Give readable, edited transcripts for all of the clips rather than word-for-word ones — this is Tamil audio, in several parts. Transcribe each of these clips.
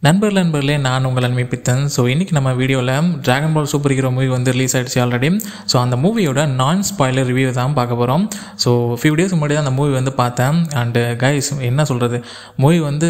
நண்பர்களே நான் உங்கள் அனிமேபித்தன். ஸோ இன்றைக்கி நம்ம வீடியோவில் dragon ball super hero movie வந்து ரிலீஸ் ஆகிடுச்சு ஆல்ரெடி. ஸோ அந்த மூவியோட நான் ஸ்பாய்லர் ரிவ்யூ தான் பார்க்க போகிறோம். ஸோ ஃபியூ டேஸ் முன்னாடி தான் அந்த மூவி வந்து பார்த்தேன். அண்டு கைஸ் என்ன சொல்கிறது, மூவி வந்து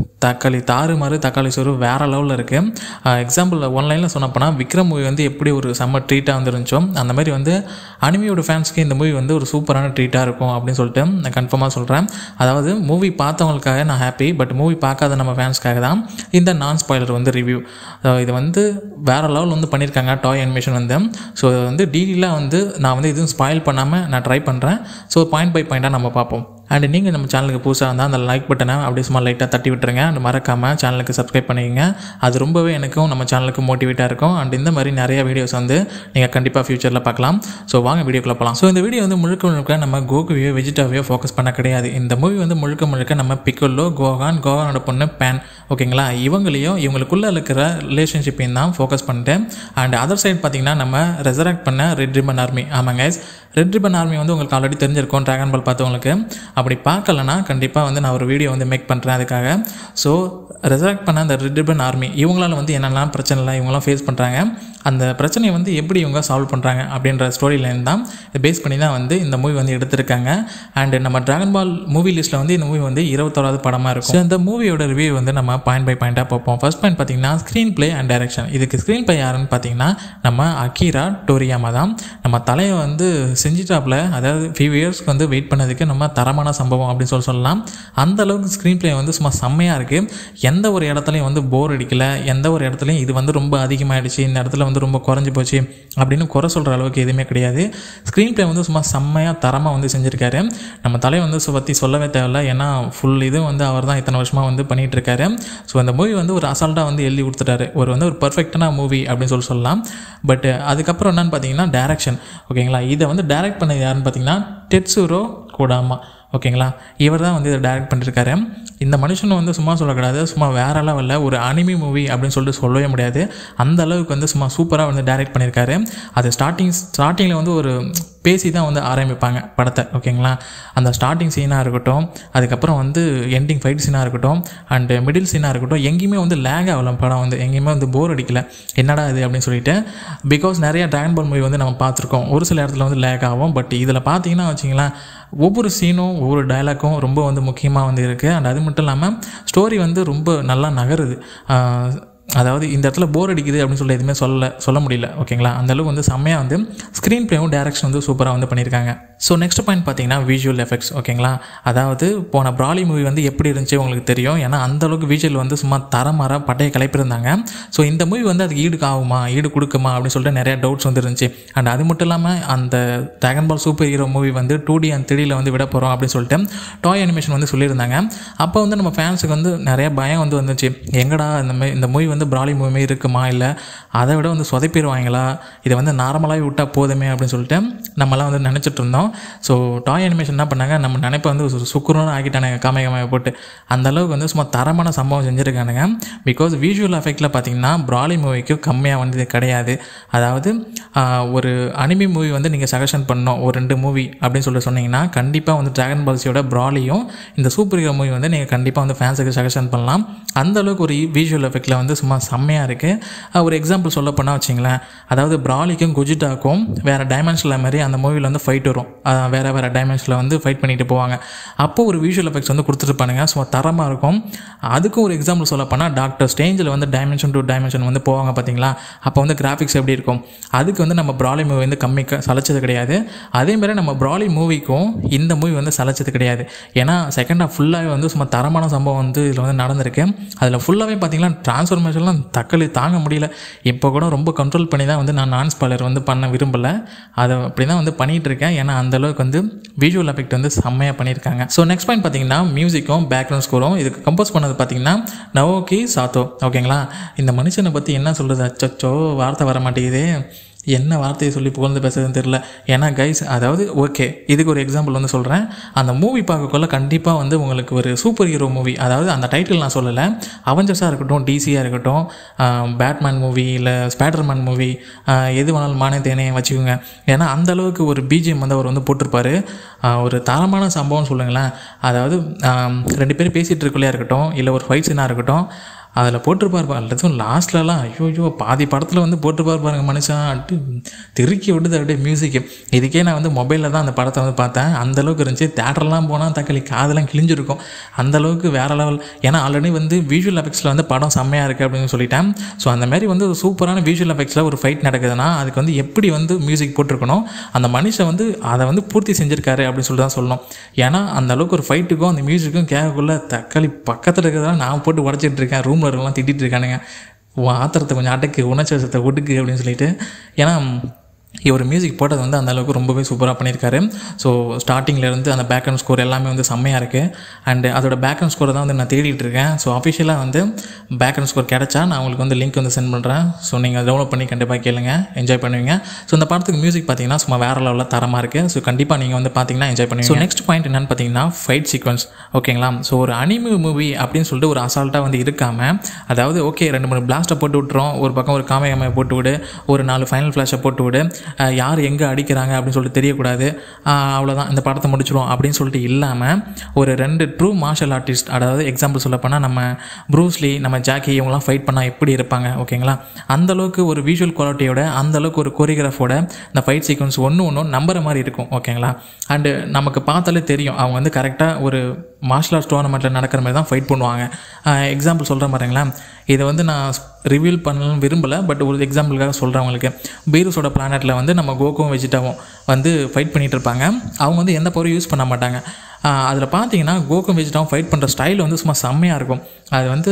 தக்காளி சோறு வேறு லெவலில் இருக்குது. எக்ஸாம்பிள் ஒன்லைனில் சொன்னப்போனால் விக்ரம் மூவி வந்து எப்படி ஒரு செம்ம ட்ரீட்டாக வந்துருந்துச்சோ அந்த மாதிரி வந்து அனிமியோட ஃபேன்ஸ்க்கு இந்த மூவி வந்து ஒரு சூப்பரான ட்ரீட்டாக இருக்கும் அப்படின்னு சொல்லிட்டு நான் கன்ஃபார்மாக சொல்கிறேன். அதாவது மூவி பார்த்தவங்களுக்காக நான் ஹாப்பி, பட் மூவி பார்க்காத நம்ம ஃபேன்ஸ்க்காக தான் இந்த நான் ஸ்பாய்லர் வந்து ரிவ்யூ. இது வந்து வேறு லெவல் வந்து பண்ணியிருக்காங்க டாய் அனிமேஷன் வந்து. ஸோ இது வந்து டீடெயிலாக வந்து நான் வந்து எதுவும் ஸ்பாயில் பண்ணாமல் நான் ட்ரை பண்ணுறேன். ஸோ பாயிண்ட் பை பாயிண்ட்டாக நம்ம பார்ப்போம். அண்ட் நீங்கள் நம்ம சேனலுக்கு புதுசாக இருந்தால் அந்த லைக் பட்டனை அப்படியே சும்மா லைட்டாக தட்டி விட்டுருங்க. அண்ட் மறக்காமல் சேனலுக்கு சப்ஸ்கிரைப் பண்ணிக்கங்க. அது ரொம்பவே எனக்கும் நம்ம சேனலுக்கு மோட்டிவேட்டாக இருக்கும். அண்ட் இந்த மாதிரி நிறைய வீடியோஸ் வந்து நீங்கள் கண்டிப்பாக ஃபியூச்சரில் பார்க்கலாம். ஸோ வாங்க வீடியோக்குள்ளே போகலாம். ஸோ இந்த வீடியோ வந்து முழுக்க நம்ம கோகுவையோ வெஜிடாவையோ ஃபோக்கஸ் பண்ண கிடையாது. இந்த மூவி வந்து முழுக்க நம்ம பிக்கோலோ கோகானோட பொண்ணு பேன், ஓகேங்களா, இவங்களுக்குள்ளே இருக்கிற ரிலேஷன்ஷிப்பையும் தான் ஃபோக்கஸ் பண்ணிட்டு, அண்ட் அதர் சைட் பார்த்திங்கன்னா நம்ம ரெசராக்ட் பண்ண ரெட் ரிப்பன் ஆர்மி. ஆமாங்க, ரெட் ரிப்பன் ஆர்மி வந்து உங்களுக்கு ஆல்ரெடி தெரிஞ்சிருக்கும் ட்ராகன் பால் பார்த்தவங்களுக்கு. அப்படி பார்க்கலன்னா கண்டிப்பாக வந்து நான் ஒரு வீடியோ வந்து மேக் பண்ணுறேன் அதுக்காக. ஸோ ரெசராக்ட் பண்ண அந்த ரெட் ரிப்பன் ஆர்மி இவங்களால வந்து என்னெல்லாம் பிரச்சனைலாம் இவங்களாம் ஃபேஸ் பண்ணுறாங்க, அந்த பிரச்சனையை வந்து எப்படி இவங்க சால்வ் பண்ணுறாங்க அப்படின்ற ஸ்டோரி லைன் தான் பேஸ் பண்ணி தான் வந்து இந்த மூவி வந்து எடுத்திருக்காங்க. அண்ட் நம்ம ட்ராகன் பால் மூவி லிஸ்ட்டில் வந்து இந்த மூவி வந்து 21வது படமாக இருக்கும். ஸோ இந்த மூவியோட ரிவ்யூ வந்து நம்ம பாயிண்ட் பை பாயிண்ட்டாக பார்ப்போம். ஃபர்ஸ்ட் பாயிண்ட் பார்த்தீங்கன்னா ஸ்க்ரீன் பிளே அண்ட் டைரக்ஷன். இதுக்கு ஸ்க்ரீன் பிளே யாருன்னு பார்த்தீங்கன்னா நம்ம அகிரா டோரியாமா தான். நம்ம தலையை வந்து செஞ்சிட்டாப்ல, அதாவது ஃபியூ இயர்ஸ்க்கு வந்து வெயிட் பண்ணதுக்கு நம்ம தரமான சம்பவம் அப்படின்னு சொல்லலாம். அந்த அளவுக்கு ஸ்க்ரீன் பிளே வந்து சும்மா செம்மையாக இருக்குது. எந்த ஒரு இடத்துலையும் வந்து போர் அடிக்கலை, எந்த ஒரு இடத்துலையும் இது வந்து ரொம்ப அதிகமாகிடுச்சு, இந்த இடத்துல வந்து ரொம்ப குறைஞ்சி போச்சு அப்படின்னு குறை சொல்கிற அளவுக்கு எதுவுமே கிடையாது. ஸ்க்ரீன் பிளே வந்து சும்மா செம்மையாக தரமாக வந்து செஞ்சுருக்காரு. நம்ம தலை வந்து பற்றி சொல்லவே தேவையில்லை, ஏன்னா ஃபுல் இது வந்து அவர் தான் இத்தனை வருஷமாக வந்து பண்ணிகிட்ருக்காரு. ஸோ அந்த மூவி வந்து ஒரு அசால்ட்டாக வந்து எழுதி கொடுத்துட்டாரு. ஒரு பர்ஃபெக்டான மூவி அப்படின்னு சொல்லலாம். பட் அதுக்கப்புறம் என்னன்னு பார்த்தீங்கன்னா டைரக்ஷன், ஓகேங்களா. இதை வந்து டைரக்ட் பண்ணது யாருன்னு பார்த்தீங்கன்னா டெட்சுரோ கோடாமா, ஓகேங்களா. இவர் தான் வந்து இதை டைரக்ட் பண்ணியிருக்காரு. இந்த மனுஷன் வந்து சும்மா சொல்லக்கூடாது, சும்மா வேறு லெவலில் ஒரு அனிமி மூவி அப்படின்னு சொல்லிட்டு சொல்லவே முடியாது. அந்த அளவுக்கு வந்து சும்மா சூப்பராக வந்து டைரக்ட் பண்ணியிருக்காரு. அது ஸ்டார்டிங்கில் வந்து ஒரு பேசி தான் வந்து ஆரம்பிப்பாங்க படத்தை, ஓகேங்களா. அந்த ஸ்டார்டிங் சீனாக இருக்கட்டும், அதுக்கப்புறம் வந்து எண்டிங் ஃபைட் சீனாக இருக்கட்டும், அண்டு மிடில் சீனாக இருக்கட்டும், எங்கேயுமே வந்து லேக் ஆகலாம் படம் வந்து, எங்கேயுமே வந்து போர் அடிக்கலை. என்னடா இது அப்படின்னு சொல்லிட்டு. பிகாஸ் நிறைய ட்ராகன் பால் மூவி வந்து நம்ம பார்த்துருக்கோம், ஒரு சில இடத்துல வந்து லேக் ஆகும். பட் இதில் பார்த்தீங்கன்னா வச்சிங்களேன், ஒவ்வொரு சீனும் ஒவ்வொரு டைலாக்கும் ரொம்ப வந்து முக்கியமாக வந்து இருக்குது. அண்ட் அது மட்டும் இல்லாமல் ஸ்டோரி வந்து ரொம்ப நல்லா நகருது. அதாவது இந்த இடத்துல போர் அடிக்குது அப்படின்னு சொல்லி எதுவுமே சொல்ல முடியல, ஓகேங்களா. அந்தளவுக்கு வந்து செம்மையாக வந்து ஸ்க்ரீன் பிளேவும் டேரக்ஷன் வந்து சூப்பராக வந்து பண்ணியிருக்காங்க. ஸோ நெக்ஸ்ட் பாயிண்ட் பார்த்தீங்கன்னா விஷுவல் எஃபெக்ட்ஸ், ஓகேங்களா. அதாவது போன ப்ராலி மூவி வந்து எப்படி இருந்துச்சு உங்களுக்கு தெரியும், ஏன்னா அந்தளவுக்கு விஷுவல் வந்து சும்மா தரமாற பட்டையை கிளப்பியிருந்தாங்க. ஸோ இந்த மூவி வந்து அதுக்கு ஈடு கொடுக்குமா அப்படின்னு சொல்லிட்டு நிறைய டவுட்ஸ் வந்து இருந்துச்சு. அண்ட் அது மட்டும் இல்லாமல் அந்த dragon ball super hero movie வந்து 2D அண்ட் 3Dயில் வந்து விட போகிறோம் அப்படின்னு சொல்லிட்டு டாய் அனிமேஷன் வந்து சொல்லியிருந்தாங்க. அப்போ வந்து நம்ம ஃபேன்ஸுக்கு வந்து நிறைய பயம் வந்து வந்துச்சு, எங்கடா இந்த மூவி வந்து ப்ராலி மூவி இருக்குமா, இல்லை அதை விட வந்து சொதப்பிடுவாங்களா, இதை வந்து நார்மலாகவே விட்டால் போதுமே அப்படின்னு சொல்லிட்டு நம்மளாம் வந்து நினச்சிட்டு இருந்தோம். ஸோ டாய் அனிமேஷன் என்ன பண்ணாங்க, நம்ம நினைப்பை வந்து சுக்குரூன்னு ஆக்கிட்டானுங்க காமையை போட்டு. அந்தளவுக்கு வந்து சும்மா தரமான சம்பவம் செஞ்சுருக்கானுங்க. பிகாஸ் விஷுவல் எஃபெக்டில் பார்த்திங்கன்னா ப்ராலி மூவிக்கு கம்மியாக வந்து கிடையாது. அதாவது ஒரு அனிமி மூவி வந்து நீங்கள் சஜஷன் பண்ணணும் ஒரு 2 மூவி அப்படின்னு சொல்லி சொன்னீங்கன்னா கண்டிப்பாக வந்து ட்ராகன் பால்ஸியோட ப்ராலியும் இந்த சூப்பர் ஹீரோ மூவி வந்து நீங்கள் கண்டிப்பாக வந்து ஃபேன்ஸுக்கு சஜஷன் பண்ணலாம். அந்தளவுக்கு ஒரு விஷுவல் எஃபெக்டில் வந்து சும்மா செம்மையாக இருக்குது. ஒரு எக்ஸாம்பிள் சொல்ல போனால் வச்சிங்களேன், அதாவது ப்ராலிக்கும் குஜிட்டாக்கும் வேறு டைமென்ஷனில் மாதிரி அந்த மூவியில் வந்து ஃபைட் வரும், வேறு டைமென்ஷனில் வந்து ஃபைட் பண்ணிட்டு போவாங்க. அப்போ ஒரு விஷுவல் எஃபெக்ட்ஸ் வந்து கொடுத்துருப்பானுங்க, ஸோ தரமாக இருக்கும். அதுக்கும் ஒரு எக்ஸாம்பிள் சொல்ல போனால் டாக்டர் ஸ்ட்ரேஞ்சில் வந்து டைமென்ஷன் டு டைமென்ஷன் வந்து போவாங்க பார்த்தீங்களா, அப்போ வந்து கிராஃபிக்ஸ் எப்படி இருக்கும், அதுக்கு வந்து நம்ம ப்ராலி மூவி வந்து சலைச்சது கிடையாது. அதேமாதிரி நம்ம ப்ராலி மூவிக்கும் இந்த மூவி வந்து சலைச்சது கிடையாது. ஏன்னா செகண்ட் ஹாஃப் ஃபுல்லாகவே வந்து சும்மா தரமான சம்பவம் வந்து இதில் வந்து நடந்திருக்கு. அதில் ஃபுல்லாகவே பார்த்தீங்கன்னா ட்ரான்ஸ்ஃபர்மேஷன்லாம் தக்காளி தாங்க முடியல. இப்போ கூட ரொம்ப கண்ட்ரோல் பண்ணி தான் வந்து நான் ஸ்பாய்லர் வந்து பண்ண விரும்பலை, அதை அப்படி தான் வந்து பண்ணிகிட்டு இருக்கேன். ஏன்னா அந்தளவுக்கு வந்து விஷுவல் எஃபெக்ட் வந்து செம்மையாக பண்ணியிருக்காங்க. ஸோ நெக்ஸ்ட் பாயிண்ட் பார்த்தீங்கன்னா மியூசிக்கும் பேக்ரவுண்ட் ஸ்கோரும். இதுக்கு கம்போஸ் பண்ணது பார்த்தீங்கன்னா நவோகி சாத்தோ, ஓகேங்களா. இந்த மனுஷனை பற்றி என்ன சொல்கிறது, அச்சோ வார்த்தை வர மாட்டேங்குது, என்ன வார்த்தையை சொல்லி புகழ்ந்து பேசுறதுன்னு தெரியல. ஏன்னா கைஸ், அதாவது ஓகே, இதுக்கு ஒரு எக்ஸாம்பிள் வந்து சொல்கிறேன். அந்த மூவி பார்க்கக்குள்ள கண்டிப்பாக வந்து உங்களுக்கு ஒரு சூப்பர் ஹீரோ மூவி, அதாவது அந்த டைட்டில் நான் சொல்லலை, அவெஞ்சர்ஸாக இருக்கட்டும், டிசியாக இருக்கட்டும், பேட்மேன் மூவி, இல்லை ஸ்பைடர்மேன் மூவி, எது வேணாலும் மானே தேனே வச்சுக்கோங்க. ஏன்னா அந்தளவுக்கு ஒரு பிஜிஎம் வந்து அவர் வந்து போட்டிருப்பார். ஒரு தரமான சம்பவம் சொல்லுங்களேன். அதாவது 2 பேர் பேசிகிட்டு இருக்கலையா இருக்கட்டும், இல்லை ஒரு ஃபைட் சீனாக இருக்கட்டும், அதில் போட்டிருப்பார் அல்லதும் லாஸ்ட்லலாம் ஐயோ பாதி படத்தில் வந்து போட்டிருப்பார் பாருங்க மனுஷன் அட்டு திருக்கி விடுது அப்படியே மியூசிக்கு. இதுக்கே நான் வந்து மொபைலில் தான் அந்த படத்தை வந்து பார்த்தேன். அந்தளவுக்கு இருந்துச்சு. தேட்டர்லாம் போனால் தக்காளி காதெல்லாம் கிழிஞ்சிருக்கும், அந்தளவுக்கு வேறு லெவல். ஏன்னா ஆல்ரெடி வந்து விஷுவல் எஃபெக்ட்ஸில் வந்து படம் செம்மையாக இருக்குது அப்படின்னு சொல்லிட்டேன். ஸோ அந்த மாதிரி வந்து ஒரு சூப்பரான விஷுவல் எஃபெக்ட்ஸில் ஒரு ஃபைட் நடக்குதுன்னா அதுக்கு வந்து எப்படி வந்து மியூசிக் போட்டிருக்கணும், அந்த மனுஷன் வந்து அதை வந்து பூர்த்தி செஞ்சுருக்காரு அப்படின்னு சொல்லி தான் சொல்லணும். ஏன்னா அந்த அளவுக்கு ஒரு ஃபைட்டுக்கும் அந்த மியூசிக்கும் கேட்கக்குள்ள தக்காளி பக்கத்தில் இருக்கிறதெல்லாம் நான் போட்டு உடச்சிட்டு இருக்கேன். ரூமில் இருக்கலாம் திட்டிகிட்டு இருக்கானுங்க, ஆத்திரத்தை கொஞ்சம் அடக்கு, உணர்ச்சி வசத்தை ஒடுக்கு அப்படின்னு சொல்லிட்டு. ஏன்னா இவர் மியூசிக் போட்டது வந்து அந்தளவுக்கு ரொம்பவே சூப்பராக பண்ணியிருக்காரு. ஸோ ஸ்டார்டிங்லேருந்து அந்த பேக்ரவுண்ட் ஸ்கோர் எல்லாமே வந்து செம்மையாக இருக்குது. அண்டு அதோட பேக்ரவுண்ட் ஸ்கோரை தான் வந்து நான் தேடிட்டு இருக்கேன். ஸோ அஃபிஷியலாக வந்து பேக்ரவுண்ட் ஸ்கோர் கிடச்சா நான் உங்களுக்கு வந்து லிங்க் வந்து சென்ட் பண்ணுறேன். ஸோ நீங்கள் டவுன்லோட் பண்ணி கண்டிப்பாக கேளுங்க, என்ஜாய் பண்ணுவீங்க. ஸோ இந்த படத்துக்கு மியூசிக் பார்த்தீங்கன்னா சும்மா வேறு லெவலில் தரமாக இருக்குது. ஸோ கண்டிப்பாக நீங்கள் வந்து பார்த்தீங்கன்னா என்ஜாய் பண்ணுவீங்க. ஸோ நெக்ஸ்ட் பாயிண்ட் என்னென்னு பார்த்தீங்கன்னா ஃபைட் சீக்வன்ஸ். ஓகேங்களா? ஸோ ஒரு அனிமே மூவி அப்படின்னு சொல்லிட்டு ஒரு அசால்ட்டாக வந்து இருக்காமல், அதாவது ஓகே 2-3 பிளாஸ்ட்டை போட்டு விட்டுறோம், ஒரு பக்கம் ஒரு காமையை போட்டு விடு, ஒரு 4 ஃபைனல் ஃப்ளாஷை போட்டு விடு, யார் எங்கே அடிக்கிறாங்க அப்படின்னு சொல்லிட்டு தெரியக்கூடாது, அவ்வளோதான் இந்த படத்தை முடிச்சிடும் அப்படின்னு சொல்லிட்டு இல்லாமல் ஒரு 2 ட்ரூ மார்ஷல் ஆர்டிஸ்ட், அதாவது எக்ஸாம்பிள் சொல்ல போனால் நம்ம ப்ரூஸ்லி, நம்ம ஜாக்கி இவங்களாம் ஃபைட் பண்ணால் எப்படி இருப்பாங்க ஓகேங்களா, அந்தளவுக்கு ஒரு விஷுவல் குவாலிட்டியோட, அந்தளவுக்கு ஒரு கோரியோகிராஃபோட இந்த ஃபைட் சீக்வன்ஸ் ஒன்று நம்புற மாதிரி இருக்கும் ஓகேங்களா. அண்டு நமக்கு பார்த்தாலே தெரியும் அவங்க வந்து கரெக்டாக ஒரு மார்ஷல் ஆர்ட்ஸ் டோர்னமெண்ட்டில் நடக்கிற மாதிரி தான் ஃபைட் பண்ணுவாங்க. எக்ஸாம்பிள் சொல்கிற மாதிரிங்களேன், இதை வந்து நான் ரிவீல் பண்ணணும்னு விரும்பலை, பட் ஒரு எக்ஸாம்பிளுக்காக சொல்கிறேன் உங்களுக்கு. பீருஸோட பிளானெட்டில் வந்து நம்ம கோகுவும் வெஜிட்டாவும் வந்து ஃபைட் பண்ணிகிட்டு இருப்பாங்க. அவங்க வந்து எந்த பவரும் யூஸ் பண்ண மாட்டாங்க. அதில் பார்த்தீங்கன்னா கோகு வெஜிட்டாவும் ஃபைட் பண்ணுற ஸ்டைல் வந்து சும்மா செம்மையாக இருக்கும். அது வந்து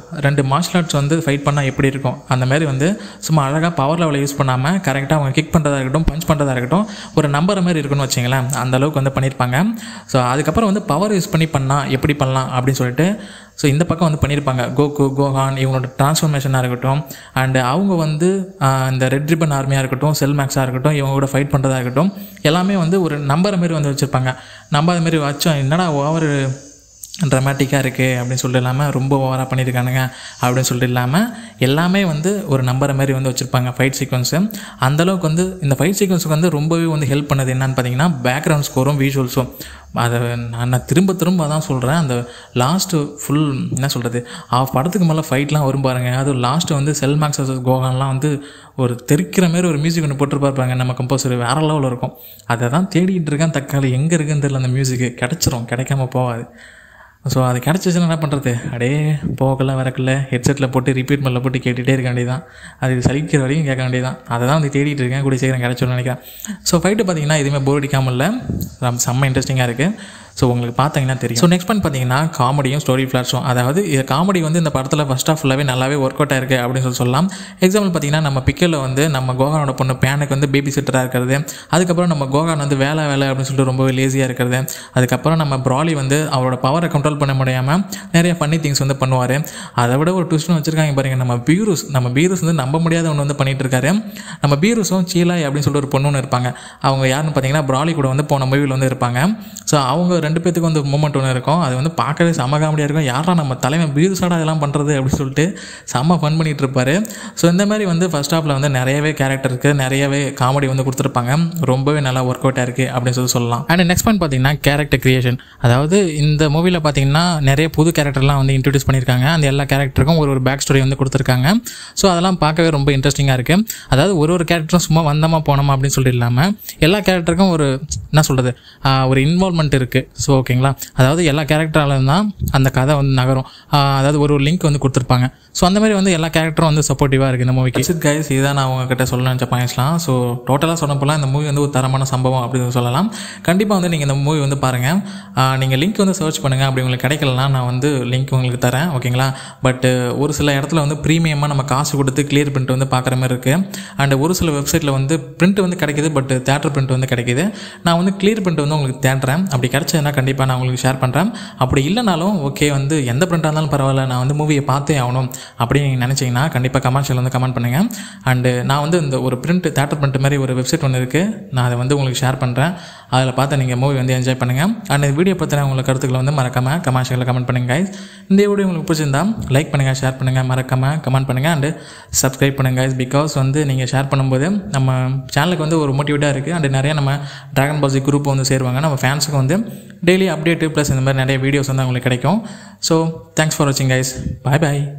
2 மார்ஷல் ஆர்ட்ஸ் வந்து ஃபைட் பண்ணால் எப்படி இருக்கும் அந்த மாதிரி வந்து சும்மா அழகாக பவர் லெவலை யூஸ் பண்ணாமல் கரெக்டாக அவங்க கிக் பண்ணுறதா இருக்கட்டும், பஞ்ச் பண்ணுறதா இருக்கட்டும், ஒரு நம்புற மாதிரி இருக்குன்னு வச்சிங்களேன், அந்தளவுக்கு வந்து பண்ணியிருப்பாங்க. ஸோ அதுக்கப்புறம் வந்து பவர் யூஸ் பண்ணால் எப்படி பண்ணலாம் அப்படின்னு சொல்லிட்டு ஸோ இந்த பக்கம் வந்து பண்ணியிருப்பாங்க. கோகு, கோஹான் இவங்களோட டிரான்ஸ்ஃபர்மேஷனாக இருக்கட்டும், அண்டு அவங்க வந்து இந்த ரெட் ரிப்பன் ஆர்மியாக இருக்கட்டும், செல் மேக்ஸாக இருக்கட்டும், இவங்களோட ஃபைட் பண்ணுறதா இருக்கட்டும், எல்லாமே வந்து ஒரு நம்புற மாரி வந்து வச்சுருப்பாங்க. நம்பாத மாரி வச்சோம் என்னடா ஓவர் ட்ராமேட்டிக்காக இருக்குது அப்படின்னு சொல்லிட்டு இல்லாமல் ரொம்ப ஓவராக பண்ணியிருக்கானுங்க அப்படின்னு சொல்லிட்டு இல்லாமல் எல்லாமே வந்து ஒரு நம்புற மாதிரி வந்து வச்சுருப்பாங்க ஃபைட் சீக்வன்ஸு. அந்தளவுக்கு வந்து இந்த ஃபைட் சீக்வன்ஸுக்கு வந்து ரொம்பவே வந்து ஹெல்ப் பண்ணது என்னன்னு பார்த்தீங்கன்னா பேக்ரவுண்ட் ஸ்கோரும் விஷுவல்ஸும். அதை நான் திரும்ப தான் சொல்கிறேன். அந்த லாஸ்ட்டு ஃபுல் என்ன சொல்கிறது, படத்துக்கு மேலே ஃபைட்லாம் வரும் பாருங்கள், அது லாஸ்ட்டு வந்து செல் மேக்ஸ் வர்சஸ் கோஹான்லாம் வந்து ஒரு தெரிக்கிற மாரி ஒரு மியூசிக் ஒன்று போட்டுருப்பாருப்பாங்க நம்ம கம்போசர், வேறு லெவலில் இருக்கும். அதை தான் தேடிட்டு இருக்கேன், தக்காளி எங்கே இருக்குன்னு தெரியல. அந்த மியூசிக்கு கிடச்சிரும், கிடைக்காம போகாது. ஸோ அது கிடச்சிச்சுன்னா என்ன பண்ணுறது, அப்படியே போகல வரக்குள்ள ஹெட்செட்டில் போட்டு ரிப்பீட் மேலே போட்டு கேட்டுகிட்டே இருக்க வேண்டியதான், அது சலிக்கிற வரைக்கும் கேட்க வேண்டியதான். அதை தான் வந்து தேடிட்டு இருக்கேன், கூடிய சீக்கிரம் கிடச்சிடும்னு நினைக்கிறேன். ஸோ ஃபைட்டு பார்த்தீங்கன்னா எதுவுமே போர் அடிக்காமல் இல்லை, செம்ம இன்ட்ரெஸ்டிங்காக இருக்குது. ஸோ உங்களுக்கு பார்த்தீங்கன்னா தெரியும். ஸோ நெக்ஸ்ட் பாயிண்ட் பார்த்தீங்கன்னா காமெடியும் ஸ்டோரி ஃப்ளாட்ஸும். அதாவது காமெடி வந்து இந்த படத்தில் ஃபஸ்ட் ஆஃப் ஃபுல்லாகவே நல்லாவே ஒர்க் அவுட் ஆயிருக்கு அப்படின்னு சொல்லலாம். எக்ஸாம்பிள் பார்த்தீங்கன்னா நம்ம பிக்கலில் வந்து நம்ம கோகானோட பொண்ணு பேனுக்கு வந்து பேபி சிட்டராக இருக்கிறது, அதுக்கப்புறம் நம்ம கோகான் வந்து வேலை அப்படின்னு சொல்லிட்டு ரொம்பவே லேசியாக இருக்கிறது, அதுக்கப்புறம் நம்ம ப்ராலி வந்து அவரோட பவரை கண்ட்ரோல் பண்ண முடியாமல் நிறைய ஃபன்னி திங்ஸ் வந்து பண்ணுவார். அதை விட ஒரு ட்விஸ்ட்னு வச்சுருக்காங்க பாருங்கள், நம்ம பீரூஸ் வந்து நம்ப முடியாத ஒன்று வந்து பண்ணிகிட்டு இருக்காரு. நம்ம பீரூஸும் சீலாய் அப்படின்னு சொல்லிட்டு ஒரு பொண்ணு ஒன்று இருப்பாங்க. அவங்க யாருன்னு பார்த்தீங்கன்னா ப்ராலி கூட வந்து போன மூவியில் வந்து இருப்பாங்க. ஸோ அவங்க 2 பேத்துக்கு வந்து மூமெண்ட் ஒன்று இருக்கும், அது வந்து பார்க்கவே செம காமெடியாக இருக்கும். யாரா நம்ம தலைவன் பீருசாடா இதெல்லாம் பண்ணுறது அப்படின்னு சொல்லிட்டு செம்ம ஃபன் பண்ணிகிட்டு இருப்பார். ஸோ இந்த மாதிரி வந்து ஃபஸ்ட் ஹாஃபில் வந்து நிறையவே கேரக்டர் இருக்குது, நிறையவே காமெடி வந்து கொடுத்துருப்பாங்க, ரொம்பவே நல்லா ஒர்க் அவுட்டாக இருக்குது அப்படின்னு சொல்லலாம். அண்ட் நெக்ஸ்ட் பாயிண்ட் பார்த்தீங்கன்னா கேரக்டர் கிரியேஷன். அதாவது இந்த மூவியில் பார்த்தீங்கன்னா நிறைய புது கேரக்டர்லாம் வந்து இன்ட்ரடியூஸ் பண்ணியிருக்காங்க. அந்த எல்லா கேரக்டருக்கும் ஒரு பேக் ஸ்டோரி வந்து கொடுத்துருக்காங்க. ஸோ அதெல்லாம் பார்க்கவே ரொம்ப இன்ட்ரெஸ்டிங்காக இருக்குது. அதாவது ஒரு கேரக்டரும் சும்மா வந்தோமா போனோமா அப்படின்னு சொல்லிட்டு இல்லாமல் எல்லா கேரக்டருக்கும் ஒரு என்ன சொல்கிறது, ஒரு இன்வால்மெண்ட் இருக்குது. ஸோ ஓகேங்களா, அதாவது எல்லா கேரக்டராலும் தான் அந்த கதை வந்து நகரும். அதாவது ஒரு லிங்க் வந்து கொடுத்துருப்பாங்க. ஸோ அந்த மாதிரி வந்து எல்லா கேரக்டரும் வந்து சப்போர்ட்டிவாக இருக்குது இந்த மூவிக்கு. இட்ஸ் கைஸ், இதுதான் நான் உங்ககிட்ட சொல்ல நினச்ச பாயிண்ட்ஸ்லாம். ஸோ டோட்டலாக சொன்ன போல இந்த மூவி வந்து ஒரு தரமான சம்பவம் அப்படின்னு சொல்லலாம். கண்டிப்பாக வந்து நீங்கள் இந்த மூவி வந்து பாருங்கள். நீங்கள் லிங்க் வந்து சர்ச் பண்ணுங்கள், அப்படி உங்களுக்கு கிடைக்கலனா நான் வந்து லிங்க் உங்களுக்கு தரேன் ஓகேங்களா. பட் ஒரு சில இடத்துல வந்து ப்ரீமியமாக நம்ம காசு கொடுத்து கிளியர் பிரிண்ட் வந்து பார்க்குற மாதிரி இருக்குது. அண்ட் ஒரு சில வெப்சைட்டில் வந்து பிரிண்ட் வந்து கிடைக்கிது, பட் தேட்டர் பிரிண்ட் வந்து கிடைக்கிது. நான் வந்து கிளியர் பிரிண்ட் வந்து உங்களுக்கு தேடுறேன். அப்படி கிடைச்சதுன்னா கண்டிப்பாக நான் உங்களுக்கு ஷேர் பண்ணுறேன். அப்படி இல்லைனாலும் ஓகே, வந்து எந்த பிரிண்டாக இருந்தாலும் பரவாயில்ல, நான் வந்து மூவியை பார்த்தே ஆகணும் அப்படின்னு நீங்கள் நினச்சிங்கன்னா கண்டிப்பாக கமெண்ட்ஸில் வந்து கமெண்ட் பண்ணுங்கள். அண்டு நான் வந்து இந்த ஒரு பிரிண்ட் தேட்டர் பிரிண்ட் மாதிரி ஒரு வெப்சைட் ஒன்று இருக்குது, நான் அதை வந்து உங்களுக்கு ஷேர் பண்ணுறேன். அதில் பார்த்து நீங்கள் மூவி வந்து என்ஜாய் பண்ணுங்கள். அண்ட் இந்த வீடியோ பற்றின உங்களுக்கு கருத்துக்களை வந்து மறக்காமல் கமெண்ட்ஸில் கமெண்ட் பண்ணுங்கள் guys. இந்த வீடியோ உங்களுக்கு பிடிச்சிருந்தா லைக் பண்ணுங்கள், ஷேர் பண்ணுங்கள், மறக்காமல் கமெண்ட் பண்ணுங்கள், அண்டு சப்ஸ்கிரைப் பண்ணுங்கள் guys. பிகாஸ் வந்து நீங்கள் ஷேர் பண்ணும்போது நம்ம சேனலுக்கு வந்து ஒரு மோட்டிவேட்டாக இருக்குது. அண்ட் நிறைய நம்ம டிராகன் பால்ஸ் குரூப் வந்து சேருவாங்க. நம்ம ஃபேன்ஸுக்கு வந்து டெய்லி அப்டேட்டு ப்ளஸ் இந்த மாதிரி நிறைய வீடியோஸ் வந்து அவங்களுக்கு கிடைக்கும். ஸோ தேங்க்ஸ் ஃபார் வாட்சிங் guys. Bye bye.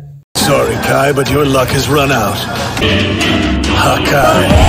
Sorry, Kai, but your luck has run out. Hakai.